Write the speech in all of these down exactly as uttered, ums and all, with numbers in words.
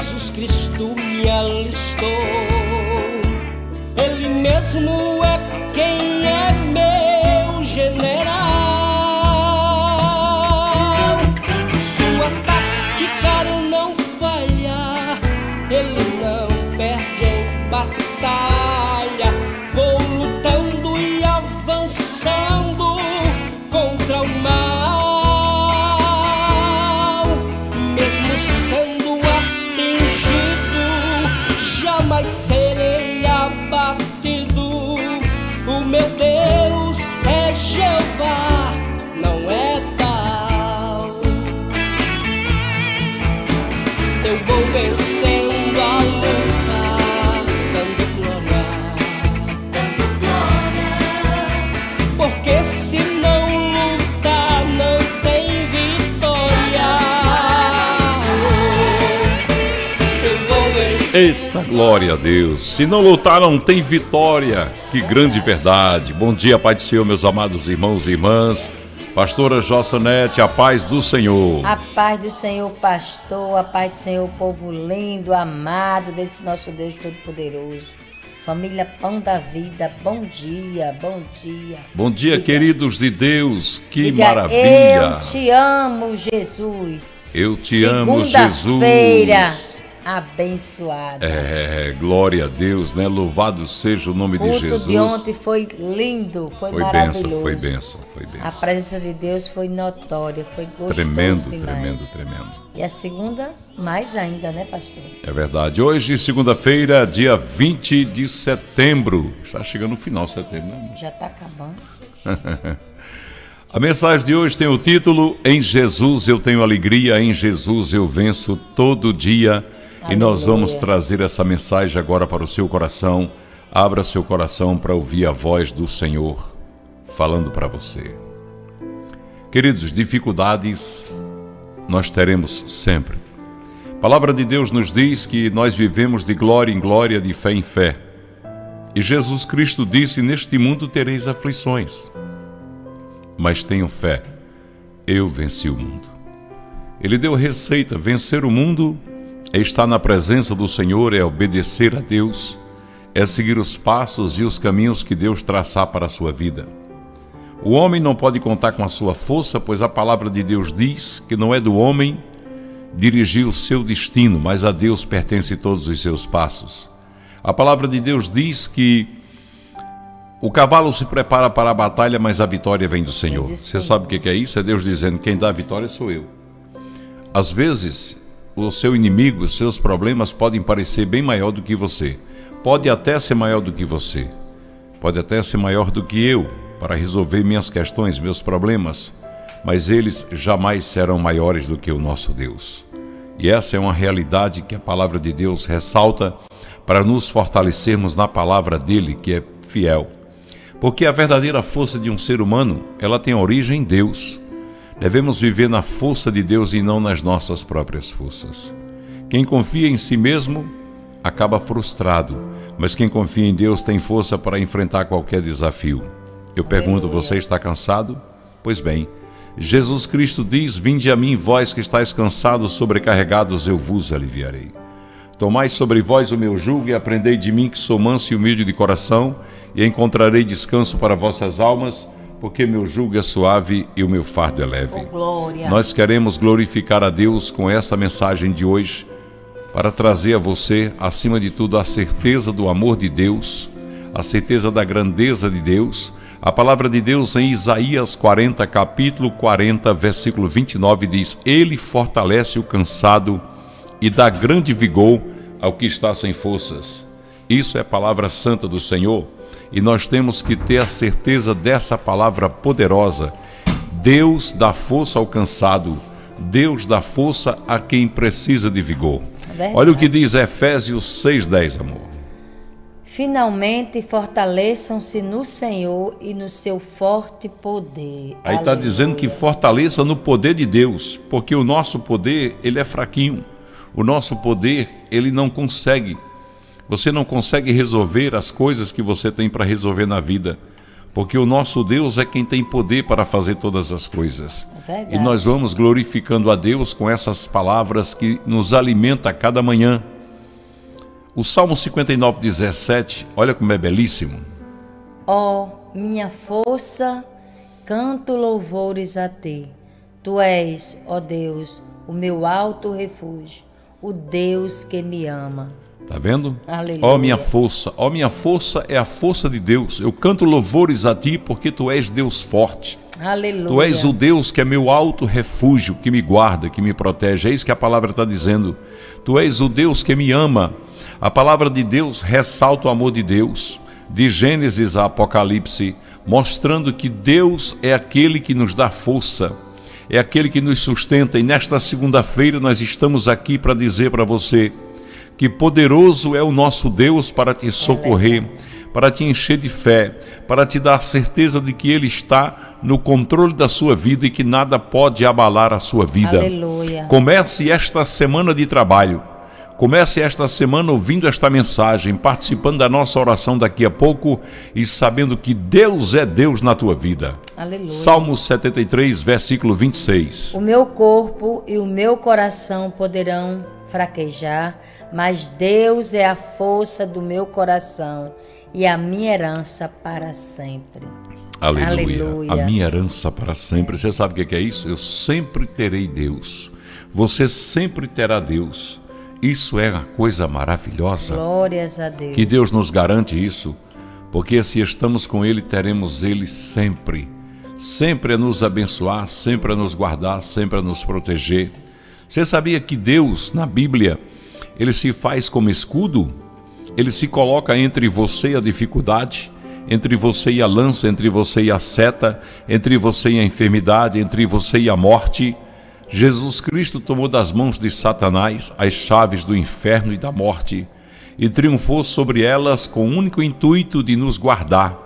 Jesus Cristo me alistou. Ele mesmo é quem é meu general. Sua tática não falha, ele não perde em batalha. Vou lutando e avançando contra o mal. Mesmo sendo atingido, jamais serei abatido. O meu Deus é Jeová, não é Baal. Eu vou vencendo a luta, dando glória, dando glória. Porque se não lutar, não tem vitória. Eu vou vencer. Eita, glória a Deus. Se não lutar, não tem vitória. Que grande verdade. Bom dia, Pai do Senhor, meus amados irmãos e irmãs. Pastora Jossanete, a paz do Senhor. A paz do Senhor, pastor. A paz do Senhor, povo lindo, amado desse nosso Deus Todo-Poderoso. Família Pão da Vida, bom dia, bom dia. Bom dia, Diga, queridos de Deus. Que diga, maravilha. Eu te amo, Jesus. Eu te amo, Segunda-feira Jesus. abençoada. É, glória a Deus, né? Louvado seja o nome O de culto Jesus. de ontem foi lindo, foi, Foi maravilhoso. bênção, foi bênção, foi A bênção. presença de Deus foi notória, foi gostoso Tremendo, demais. tremendo, tremendo. E a segunda, mais ainda, né, pastor? É verdade. Hoje, segunda-feira, dia vinte de setembro. Está chegando o final de setembro, né? Já está acabando. A mensagem de hoje tem o título Em Jesus eu tenho alegria, em Jesus eu venço todo dia. E nós vamos trazer essa mensagem agora para o seu coração. Abra seu coração para ouvir a voz do Senhor falando para você. Queridos, dificuldades nós teremos sempre. A palavra de Deus nos diz que nós vivemos de glória em glória, de fé em fé. E Jesus Cristo disse, neste mundo tereis aflições, mas tenham fé, eu venci o mundo. Ele deu receita, vencer o mundo é estar na presença do Senhor, é obedecer a Deus, é seguir os passos e os caminhos que Deus traçar para a sua vida. O homem não pode contar com a sua força, pois a palavra de Deus diz que não é do homem dirigir o seu destino, mas a Deus pertence todos os seus passos. A palavra de Deus diz que o cavalo se prepara para a batalha, mas a vitória vem do Senhor. Você sabe o que é isso? É Deus dizendo, quem dá a vitória sou eu. Às vezes, o seu inimigo, os seus problemas podem parecer bem maior do que você. Pode até ser maior do que você. Pode até ser maior do que eu, para resolver minhas questões, meus problemas. Mas eles jamais serão maiores do que o nosso Deus. E essa é uma realidade que a palavra de Deus ressalta para nos fortalecermos na palavra dele, que é fiel. Porque a verdadeira força de um ser humano, ela tem origem em Deus. Devemos viver na força de Deus e não nas nossas próprias forças. Quem confia em si mesmo acaba frustrado, mas quem confia em Deus tem força para enfrentar qualquer desafio. Eu pergunto, você está cansado? Pois bem, Jesus Cristo diz, vinde a mim, vós que estáis cansados, sobrecarregados, eu vos aliviarei. Tomai sobre vós o meu jugo e aprendei de mim, que sou manso e humilde de coração, e encontrarei descanso para vossas almas, porque meu jugo é suave e o meu fardo é leve. Oh, glória. Nós queremos glorificar a Deus com essa mensagem de hoje, para trazer a você, acima de tudo, a certeza do amor de Deus, a certeza da grandeza de Deus. A palavra de Deus em Isaías quarenta, capítulo quarenta, versículo vinte e nove diz, Ele fortalece o cansado e dá grande vigor ao que está sem forças. Isso é a palavra santa do Senhor. E nós temos que ter a certeza dessa palavra poderosa. Deus dá força ao cansado, Deus dá força a quem precisa de vigor. Verdade. Olha o que diz Efésios seis, dez, amor. Finalmente fortaleçam-se no Senhor e no seu forte poder. Aí está dizendo que fortaleça no poder de Deus, porque o nosso poder, ele é fraquinho. O nosso poder, ele não consegue. Você não consegue resolver as coisas que você tem para resolver na vida, porque o nosso Deus é quem tem poder para fazer todas as coisas. É verdade. E nós vamos glorificando a Deus com essas palavras que nos alimentam a cada manhã. O Salmo cinquenta e nove, dezessete, olha como é belíssimo. Ó, minha força, canto louvores a ti. Tu és, ó Deus, o meu alto refúgio, o Deus que me ama. Tá vendo? Aleluia. Ó minha força, ó minha força é a força de Deus. Eu canto louvores a ti porque tu és Deus forte. Aleluia. Tu és o Deus que é meu alto refúgio, que me guarda, que me protege. É isso que a palavra está dizendo. Tu és o Deus que me ama. A palavra de Deus ressalta o amor de Deus, de Gênesis a Apocalipse, mostrando que Deus é aquele que nos dá força, é aquele que nos sustenta. E nesta segunda-feira nós estamos aqui para dizer para você que poderoso é o nosso Deus para te socorrer, para te encher de fé, para te dar a certeza de que Ele está no controle da sua vida e que nada pode abalar a sua vida. Aleluia. Comece esta semana de trabalho, comece esta semana ouvindo esta mensagem, participando da nossa oração daqui a pouco e sabendo que Deus é Deus na tua vida. Aleluia. Salmo setenta e três, versículo vinte e seis. O meu corpo e o meu coração poderão fraquejar, mas Deus é a força do meu coração e a minha herança para sempre. Aleluia. Aleluia. A minha herança para sempre. Você sabe o que é isso? Eu sempre terei Deus. Você sempre terá Deus. Isso é uma coisa maravilhosa. Glórias a Deus. Que Deus nos garante isso, porque se estamos com Ele, teremos Ele sempre. Sempre a nos abençoar, sempre a nos guardar, sempre a nos proteger. Você sabia que Deus, na Bíblia, Ele se faz como escudo? Ele se coloca entre você e a dificuldade, entre você e a lança, entre você e a seta, entre você e a enfermidade, entre você e a morte. Jesus Cristo tomou das mãos de Satanás as chaves do inferno e da morte e triunfou sobre elas com o único intuito de nos guardar,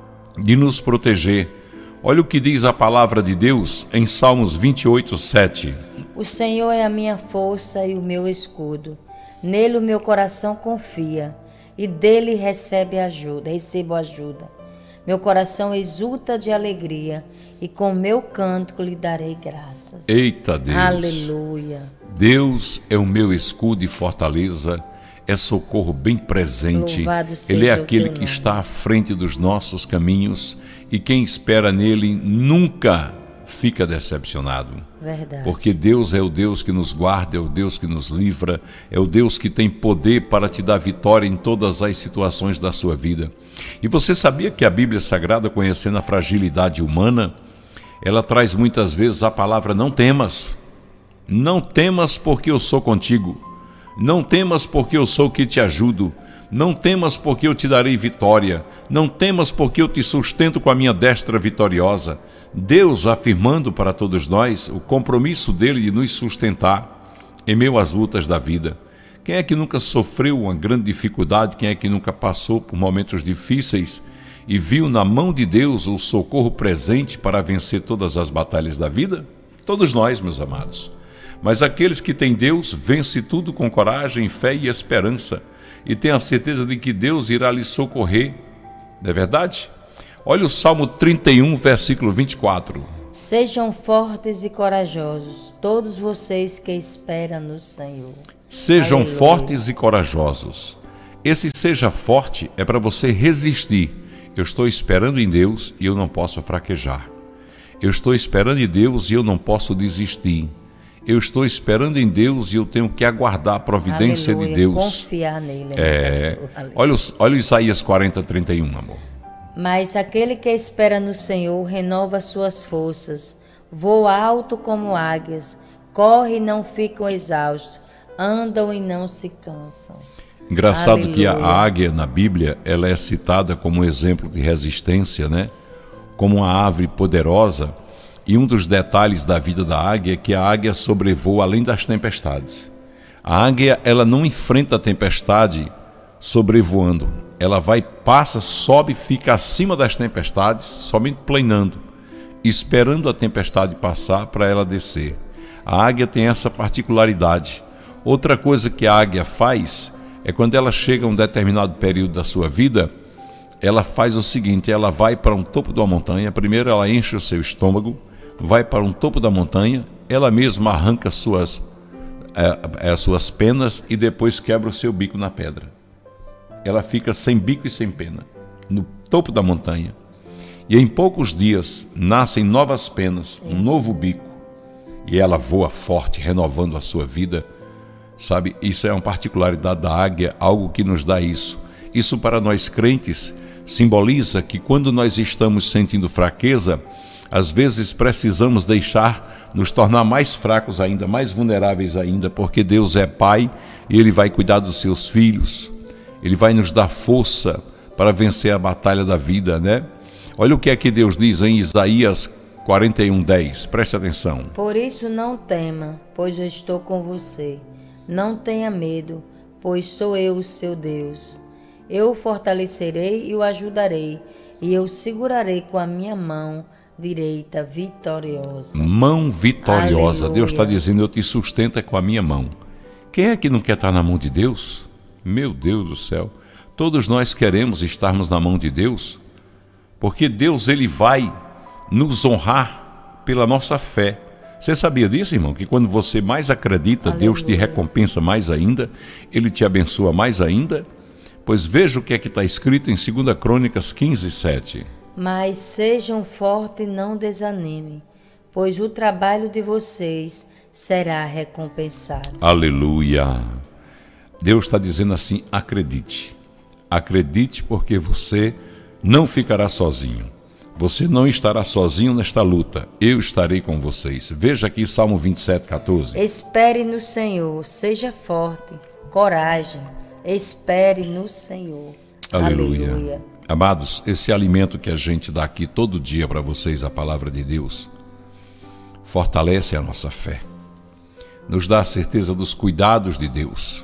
de nos proteger. Olha o que diz a palavra de Deus em Salmos vinte e oito, sete. O Senhor é a minha força e o meu escudo. Nele o meu coração confia e dele recebe ajuda, recebo ajuda. Meu coração exulta de alegria e com meu cântico lhe darei graças. Eita Deus! Aleluia! Deus é o meu escudo e fortaleza, é socorro bem presente. Louvado seja Ele é o aquele teu que nome. está à frente dos nossos caminhos e quem espera nele nunca fica decepcionado. Verdade. Porque Deus é o Deus que nos guarda, é o Deus que nos livra, é o Deus que tem poder para te dar vitória em todas as situações da sua vida. E você sabia que a Bíblia Sagrada, conhecendo a fragilidade humana, ela traz muitas vezes a palavra não temas. Não temas porque eu sou contigo. Não temas porque eu sou o que te ajudo. Não temas porque eu te darei vitória. Não temas porque eu te sustento com a minha destra vitoriosa. Deus afirmando para todos nós o compromisso dele de nos sustentar em meio às lutas da vida. Quem é que nunca sofreu uma grande dificuldade? Quem é que nunca passou por momentos difíceis e viu na mão de Deus o socorro presente para vencer todas as batalhas da vida? Todos nós, meus amados. Mas aqueles que têm Deus, vence tudo com coragem, fé e esperança e tem a certeza de que Deus irá lhe socorrer. Não é verdade? Olha o Salmo trinta e um, versículo vinte e quatro. Sejam fortes e corajosos, todos vocês que esperam no Senhor. Sejam Aleluia. fortes e corajosos. Esse seja forte é para você resistir. Eu estou esperando em Deus e eu não posso fraquejar. Eu estou esperando em Deus e eu não posso desistir. Eu estou esperando em Deus e eu tenho que aguardar a providência Aleluia. de Deus. Confiar nele. É, Pastor. Aleluia. olha, os, olha o Isaías quarenta, trinta e um, amor. Mas aquele que espera no Senhor renova suas forças, voa alto como águias, corre e não ficam exaustos, andam e não se cansam. Engraçado Aleluia. que a águia na Bíblia, ela é citada como um exemplo de resistência, né? Como uma ave poderosa. E um dos detalhes da vida da águia é que a águia sobrevoa além das tempestades. A águia, ela não enfrenta a tempestade sobrevoando. Ela vai, passa, sobe, fica acima das tempestades, somente planando, esperando a tempestade passar para ela descer. A águia tem essa particularidade. Outra coisa que a águia faz é quando ela chega a um determinado período da sua vida, ela faz o seguinte, ela vai para um topo de uma montanha, primeiro ela enche o seu estômago, vai para um topo da montanha, ela mesma arranca suas, é, as suas penas e depois quebra o seu bico na pedra. Ela fica sem bico e sem pena, no topo da montanha. E em poucos dias nascem novas penas, um novo bico, e ela voa forte, renovando a sua vida. Sabe, isso é uma particularidade da águia, algo que nos dá isso. Isso para nós crentes simboliza que quando nós estamos sentindo fraqueza, às vezes precisamos deixar nos tornar mais fracos ainda, mais vulneráveis ainda, porque Deus é Pai e Ele vai cuidar dos seus filhos. Ele vai nos dar força para vencer a batalha da vida, né? Olha o que é que Deus diz em Isaías quarenta e um, dez. Preste atenção. Por isso não tema, pois eu estou com você. Não tenha medo, pois sou eu o seu Deus. Eu o fortalecerei e o ajudarei, e eu o segurarei com a minha mão direita vitoriosa. Mão vitoriosa. Aleluia. Deus está dizendo, eu te sustento com a minha mão. Quem é que não quer estar na mão de Deus? Meu Deus do céu. Todos nós queremos estarmos na mão de Deus, porque Deus ele vai nos honrar pela nossa fé. Você sabia disso, irmão? Que quando você mais acredita, Aleluia. Deus te recompensa mais ainda, Ele te abençoa mais ainda? Pois veja o que é que está escrito em segunda Crônicas quinze, sete. Mas sejam fortes e não desanimem, pois o trabalho de vocês será recompensado. Aleluia! Deus está dizendo assim, acredite. Acredite porque você não ficará sozinho. Você não estará sozinho nesta luta. Eu estarei com vocês. Veja aqui Salmo vinte e sete, quatorze. Espere no Senhor, seja forte, coragem. Espere no Senhor. Aleluia. Aleluia. Amados, esse alimento que a gente dá aqui todo dia para vocês, a palavra de Deus, fortalece a nossa fé. Nos dá a certeza dos cuidados de Deus.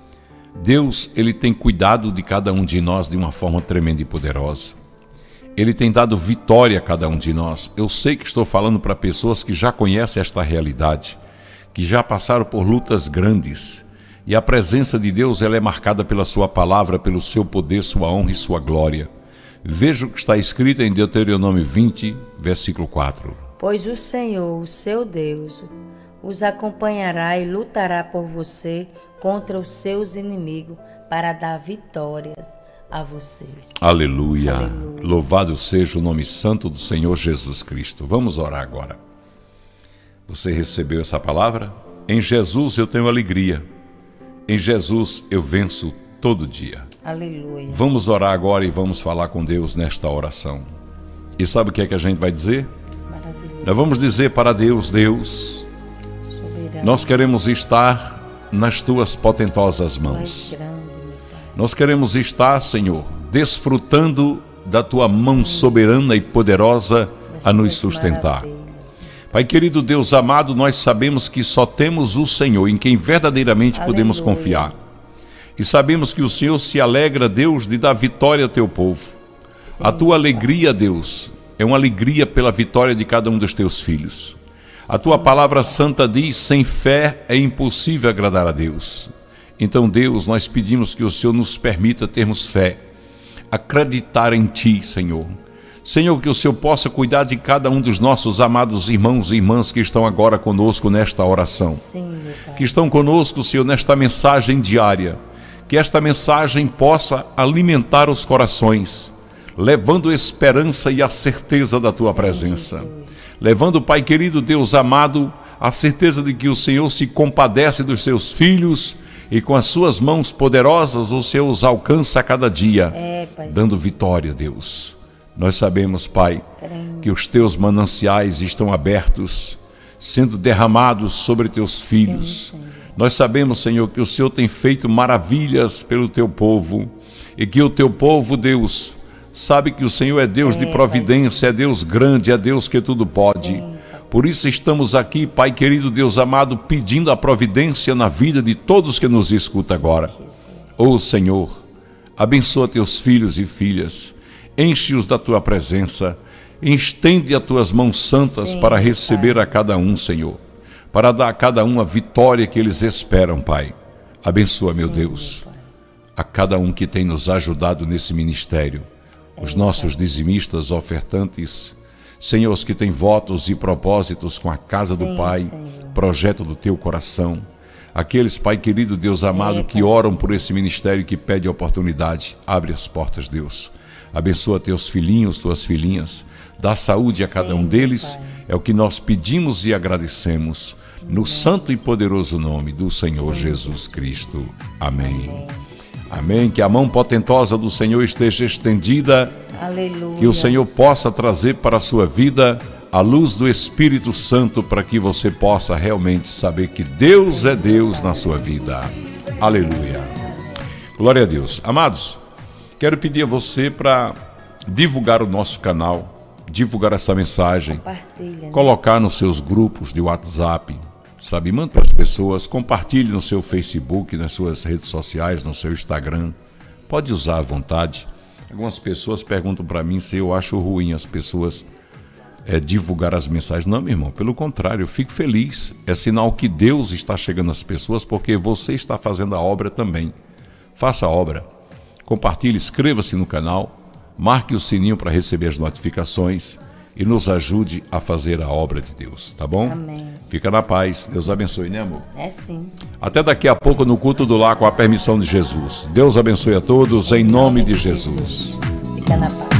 Deus, Ele tem cuidado de cada um de nós de uma forma tremenda e poderosa. Ele tem dado vitória a cada um de nós. Eu sei que estou falando para pessoas que já conhecem esta realidade, que já passaram por lutas grandes. E a presença de Deus ela é marcada pela sua palavra, pelo seu poder, sua honra e sua glória. Veja o que está escrito em Deuteronômio vinte, versículo quatro. Pois o Senhor, o seu Deus, os acompanhará e lutará por você contra os seus inimigos para dar vitórias a vocês. Aleluia. Aleluia. Louvado seja o nome santo do Senhor Jesus Cristo. Vamos orar agora. Você recebeu essa palavra? Em Jesus eu tenho alegria. Em Jesus eu venço todo dia. Aleluia. Vamos orar agora e vamos falar com Deus nesta oração. E sabe o que é que a gente vai dizer? Maravilhoso. Nós vamos dizer para Deus, Deus, Soberano. nós queremos estar nas tuas potentosas mãos. Nós queremos estar, Senhor, desfrutando da tua mão soberana e poderosa a nos sustentar. Pai querido, Deus amado, nós sabemos que só temos o Senhor em quem verdadeiramente Aleluia. Podemos confiar. E sabemos que o Senhor se alegra, Deus, de dar vitória ao teu povo. Sim, a tua alegria, Deus, é uma alegria pela vitória de cada um dos teus filhos. A tua Sim. palavra santa diz, sem fé é impossível agradar a Deus. Então, Deus, nós pedimos que o Senhor nos permita termos fé, acreditar em Ti, Senhor. Senhor, que o Senhor possa cuidar de cada um dos nossos amados irmãos e irmãs que estão agora conosco nesta oração. Sim, meu Pai. Que estão conosco, Senhor, nesta mensagem diária. Que esta mensagem possa alimentar os corações, levando esperança e a certeza da Tua Sim, presença. Jesus. Levando, Pai querido, Deus amado, a certeza de que o Senhor se compadece dos seus filhos e com as suas mãos poderosas o Senhor os alcança a cada dia, É, Pai. dando vitória, Deus. Nós sabemos, Pai, Crendo. que os Teus mananciais estão abertos, sendo derramados sobre Teus filhos. Sim, Senhor. Nós sabemos, Senhor, que o Senhor tem feito maravilhas pelo Teu povo e que o Teu povo, Deus, sabe que o Senhor é Deus É, de providência, é Deus grande, é Deus que tudo pode. Sim, Pai. Por isso estamos aqui, Pai querido, Deus amado, pedindo a providência na vida de todos que nos escutam agora. Jesus. Ó Senhor, abençoa Teus filhos e filhas, enche-os da Tua presença, estende as Tuas mãos santas Sim, para receber Pai. a cada um, Senhor, para dar a cada um a vitória que eles esperam, Pai. Abençoa, meu Sim, Deus, meu Pai. a cada um que tem nos ajudado nesse ministério. os nossos dizimistas, ofertantes, Senhor, os que têm votos e propósitos com a casa Sim, do Pai, Senhor. projeto do teu coração. Aqueles, Pai querido, Deus amado, É, que Pai, oram Senhor. por esse ministério, que pede oportunidade, abre as portas, Deus. Abençoa teus filhinhos, tuas filhinhas, dá saúde a cada um Sim, deles, Pai. é o que nós pedimos e agradecemos, no santo e poderoso nome do Senhor Sim. Jesus Cristo. Amém. Amém. Que a mão potentosa do Senhor esteja estendida, Aleluia. que o Senhor possa trazer para a sua vida a luz do Espírito Santo, para que você possa realmente saber que Deus é Deus na sua vida. Aleluia. Glória a Deus. Amados, quero pedir a você para divulgar o nosso canal, divulgar essa mensagem, Compartilha, né? colocar nos seus grupos de WhatsApp, sabe? Manda para as pessoas, compartilhe no seu Facebook, nas suas redes sociais, no seu Instagram. Pode usar à vontade. Algumas pessoas perguntam para mim se eu acho ruim as pessoas é, divulgar as mensagens. Não, meu irmão, pelo contrário, eu fico feliz. É sinal que Deus está chegando às pessoas, porque você está fazendo a obra também. Faça a obra. Compartilhe, inscreva-se no canal, marque o sininho para receber as notificações e nos ajude a fazer a obra de Deus, tá bom? Amém. Fica na paz. Deus abençoe, né, amor? É sim. Até daqui a pouco no culto do lar, com a permissão de Jesus. Deus abençoe a todos, em nome de Jesus. Fica na paz.